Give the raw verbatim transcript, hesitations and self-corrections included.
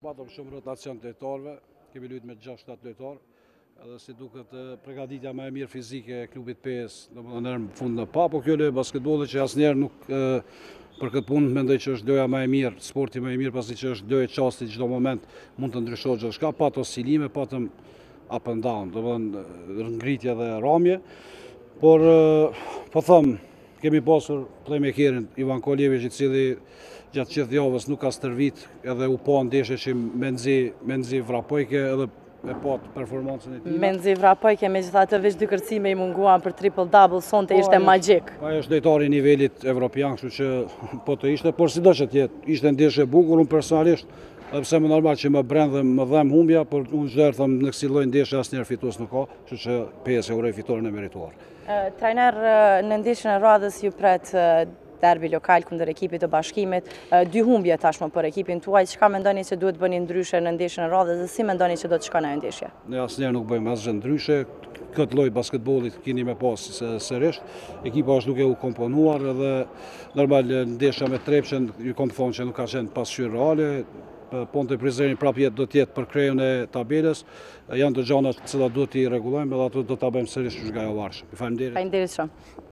Patëm shumë rotacion të lojtarëve, kemi luajtur me gjashtë shtatë lojtarë, edhe si duket përgatitja më e mirë fizike e klubit pesë, domethënë në fund në pa, po kjo lojë basketbolli që asnjëherë nuk për këtë punë mendoj që është loja më e mirë, sporti më i mirë pasi që është lojë çasti çdo moment mund të ndryshojë çdo shka, pat oscilime, patëm up and down, domethënë ngritje dhe ramje, por po them, kemi pasur playmakerin Ivan Koljević i cili gjatë gjithë javës nuk ka stërvit edhe u pa ndeshje që me nxi, me nxi vrapojke edhe e pat performancën e tij. Me nxi vrapojke, megjithatë veç dy kërcime i munguan për triple double, sonte ishte magjik. Ai është lojtari i nivelit evropian, kështu që po të ishte, por sido që të jetë, ishte ndeshje e bukur, unë personalisht, edhe pse më normal që më bren dhe më dhem humbja, por unë çdo herë them në kësaj lloji ndeshje asnjëherë fitues nuk ka, kështu që pesë e uroj fitoren e merituar. Trajner, në ndeshjen e radhës ju pret derbi lokal kundër ekipit të Bashkimit, dy humbje tashmë për ekipin tuaj, çka mendoni se duhet bëni ndryshe në ndeshjen e radhës dhe si mendoni që do të shkojë ajo ndeshje? Ne asnjëherë nuk bëjmë asgjë ndryshe, këtë lloj basketbollit keni me pas sërish, ekipa është duke u komponuar edhe normal ndeshja me Trepçën, ju kam thonë që nuk ka qenë pasqyrë reale, Ponte Prizreni prapë jetë do të jetë për krejën e tabelës, janë të gjana të cilat duhet i rregullojmë edhe ato do ta bëjmë sërish nga e varshëm. Faleminderit. Faleminderit shumë.